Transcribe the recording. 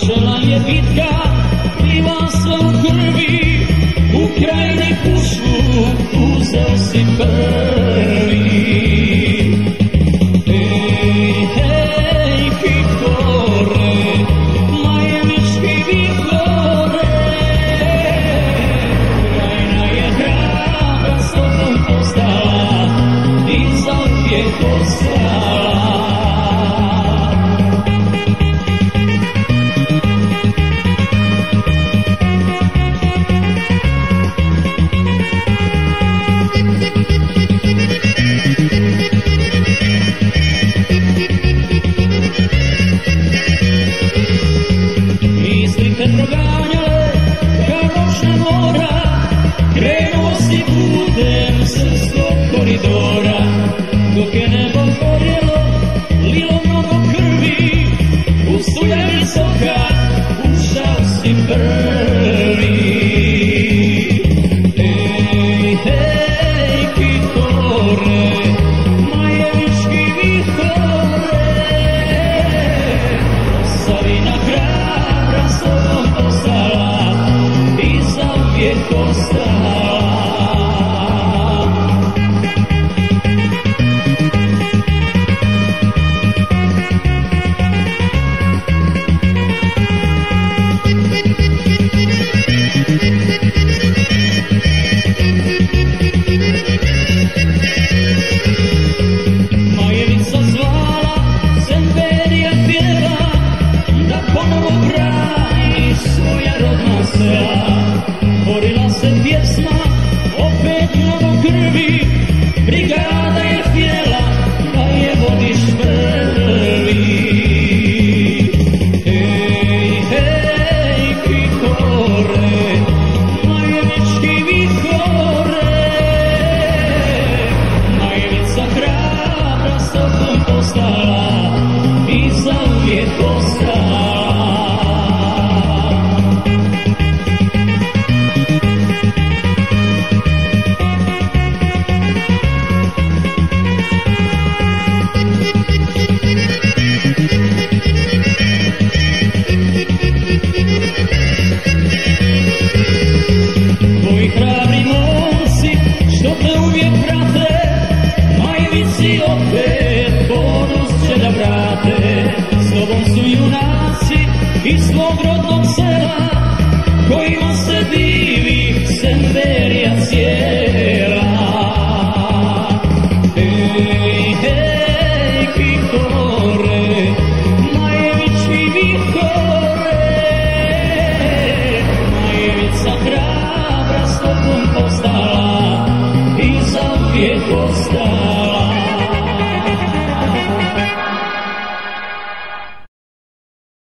Počela je bitka, bila sve u krvi, u krajini pušku uzeo si prvi. Hej, Viktore, Majevički Viktore, krajina je hrabra s tobom postala i zauvijek ostala. Proganjale kao noćna mora, krenuo si putem srpskog koridora. Dok je nebo gorjelo, lilo mnogo krvi, u struja visoka ušao si prvi. Hej, Viktore, Majevički Viktore, Savina hrabra s tobom postala i zauvijek ostala. Majevica zvala, Semperija pjeva, da ponovo brani svoja rodna sela. Borila se pjesma, opet mnogo krvi, brigada je htjela da je vodiš prvi. Hej, Viktore, Majevički Viktore, Majevica hrabra s tobom postala i zauvijek ostala. Tvoji hrabri momci što te uvijek prate, Majevici opet ponos će da vrate. S tobom su junaci iz svog rodnog sela, kojima se divi Semperija cijela. Hej, Viktore, Majevički Viktore, Majevica hrabra s tobom postala